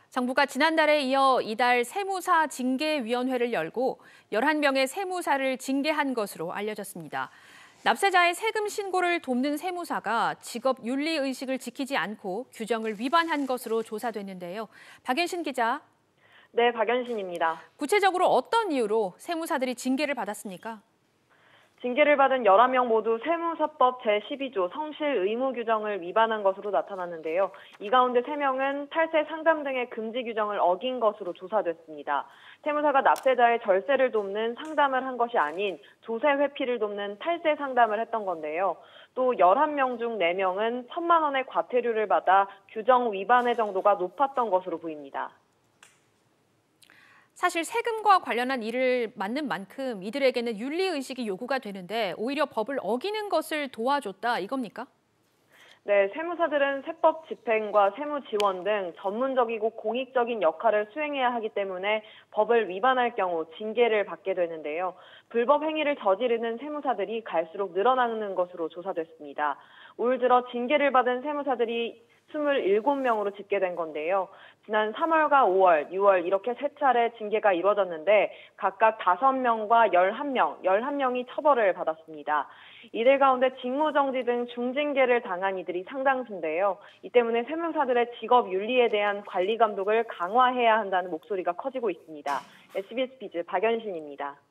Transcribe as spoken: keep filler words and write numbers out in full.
정부가 지난달에 이어 이달 세무사 징계위원회를 열고 열한 명의 세무사를 징계한 것으로 알려졌습니다. 납세자의 세금 신고를 돕는 세무사가 직업 윤리의식을 지키지 않고 규정을 위반한 것으로 조사됐는데요. 박연신 기자. 네, 박연신입니다. 구체적으로 어떤 이유로 세무사들이 징계를 받았습니까? 징계를 받은 열한 명 모두 세무사법 제십이 조 성실 의무 규정을 위반한 것으로 나타났는데요. 이 가운데 세 명은 탈세 상담 등의 금지 규정을 어긴 것으로 조사됐습니다. 세무사가 납세자의 절세를 돕는 상담을 한 것이 아닌 조세 회피를 돕는 탈세 상담을 했던 건데요. 또 열한 명 중 네 명은 천만 원의 과태료를 받아 규정 위반의 정도가 높았던 것으로 보입니다. 사실 세금과 관련한 일을 맡는 만큼 이들에게는 윤리의식이 요구가 되는데 오히려 법을 어기는 것을 도와줬다 이겁니까? 네, 세무사들은 세법 집행과 세무 지원 등 전문적이고 공익적인 역할을 수행해야 하기 때문에 법을 위반할 경우 징계를 받게 되는데요. 불법 행위를 저지르는 세무사들이 갈수록 늘어나는 것으로 조사됐습니다. 올 들어 징계를 받은 세무사들이 이십칠 명으로 집계된 건데요. 지난 삼월과 오월, 유월 이렇게 세 차례 징계가 이루어졌는데 각각 다섯 명과 열한 명, 열한 명이 처벌을 받았습니다. 이들 가운데 직무정지 등 중징계를 당한 이들이 상당수인데요. 이 때문에 세무사들의 직업 윤리에 대한 관리 감독을 강화해야 한다는 목소리가 커지고 있습니다. 에스비에스 비즈 박연신입니다.